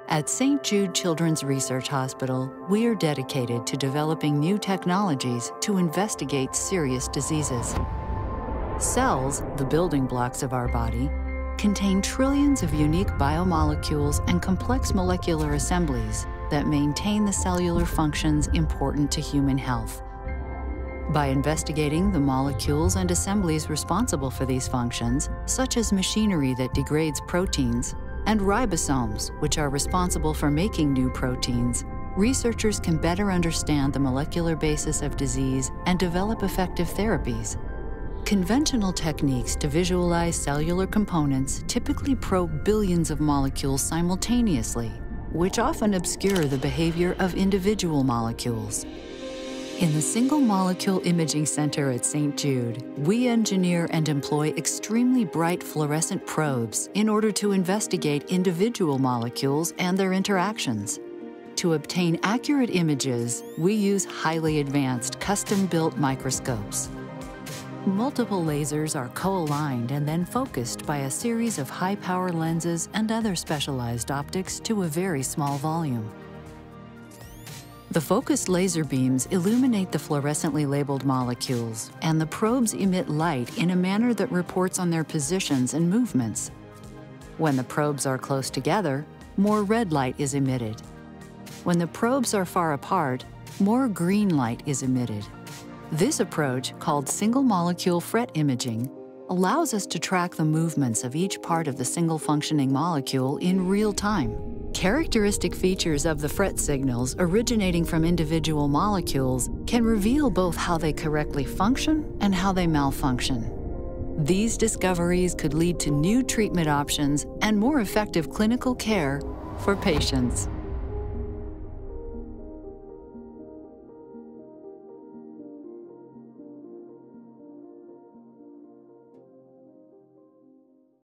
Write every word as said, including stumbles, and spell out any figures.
At Saint Jude Children's Research Hospital, we are dedicated to developing new technologies to investigate serious diseases. Cells, the building blocks of our body, contain trillions of unique biomolecules and complex molecular assemblies that maintain the cellular functions important to human health. By investigating the molecules and assemblies responsible for these functions, such as machinery that degrades proteins, and ribosomes, which are responsible for making new proteins, researchers can better understand the molecular basis of disease and develop effective therapies. Conventional techniques to visualize cellular components typically probe billions of molecules simultaneously, which often obscure the behavior of individual molecules. In the Single Molecule Imaging Center at Saint Jude, we engineer and employ extremely bright fluorescent probes in order to investigate individual molecules and their interactions. To obtain accurate images, we use highly advanced, custom-built microscopes. Multiple lasers are co-aligned and then focused by a series of high-power lenses and other specialized optics to a very small volume. The focused laser beams illuminate the fluorescently labeled molecules, and the probes emit light in a manner that reports on their positions and movements. When the probes are close together, more red light is emitted. When the probes are far apart, more green light is emitted. This approach, called single-molecule FRET imaging, allows us to track the movements of each part of the single functioning molecule in real time. Characteristic features of the FRET signals originating from individual molecules can reveal both how they correctly function and how they malfunction. These discoveries could lead to new treatment options and more effective clinical care for patients.